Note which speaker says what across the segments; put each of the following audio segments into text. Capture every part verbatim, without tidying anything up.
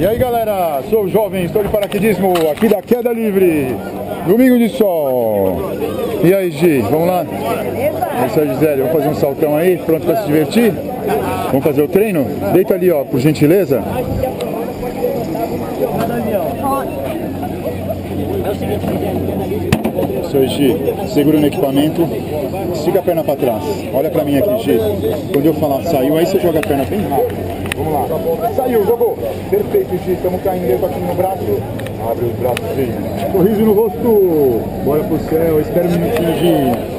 Speaker 1: E aí galera, sou o jovem, estou de paraquedismo aqui da Queda Livre, domingo de sol. E aí Gi, vamos lá? Eu sou a Gisele, vamos fazer um saltão aí, pronto para se divertir? Vamos fazer o treino? Deita ali ó, por gentileza. Sou Gi, segura no equipamento, estica a perna para trás. Olha pra mim aqui Gi, quando eu falar saiu, aí você joga a perna bem rápido. Vamos lá. Saiu, jogou. Perfeito, Gi. Estamos caindo dedo aqui no braço. Abre os braços, Gi. Sorriso no rosto. Bora pro céu. Espera um minutinho, Gi.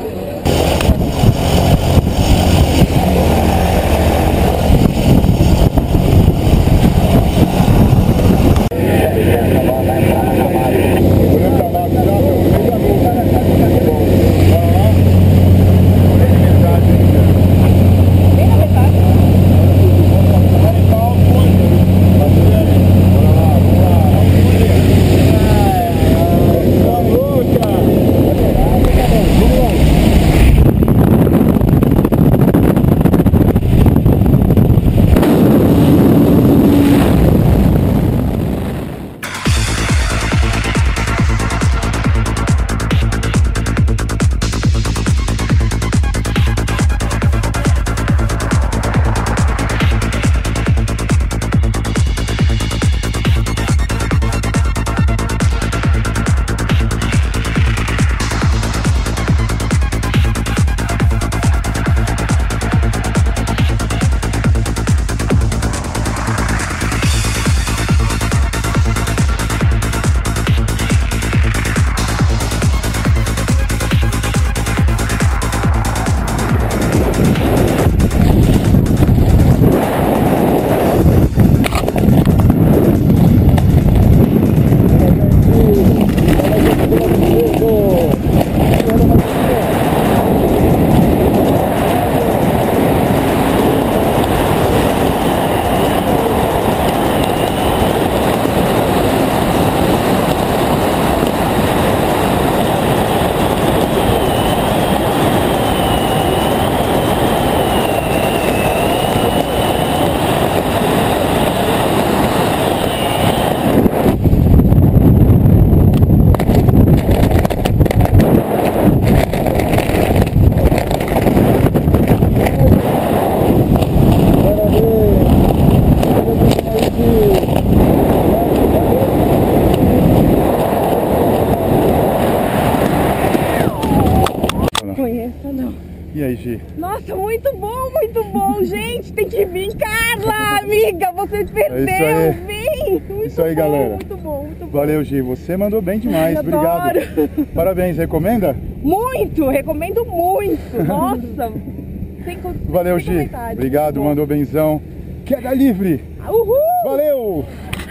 Speaker 2: Não.
Speaker 1: E aí, Gi?
Speaker 2: Nossa, muito bom, muito bom, gente. Tem que vir, Carla, amiga. Você perdeu,
Speaker 1: é isso aí.
Speaker 2: vem. Muito
Speaker 1: isso aí,
Speaker 2: bom,
Speaker 1: galera.
Speaker 2: Muito bom, muito bom.
Speaker 1: Valeu, Gi. Você mandou bem demais.
Speaker 2: Eu
Speaker 1: Obrigado.
Speaker 2: adoro.
Speaker 1: Parabéns. Recomenda?
Speaker 2: Muito, recomendo muito. Nossa. Sem,
Speaker 1: Valeu,
Speaker 2: sem
Speaker 1: Gi.
Speaker 2: comentário.
Speaker 1: Obrigado, mandou benzão. Queda livre.
Speaker 2: Uhul.
Speaker 1: Valeu.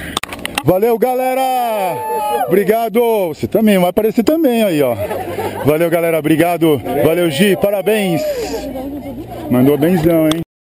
Speaker 1: Valeu, galera. Obrigado. Você também, vai aparecer também aí, ó. Valeu, galera. Obrigado. Valeu, Gi. Parabéns. Mandou benzão, hein?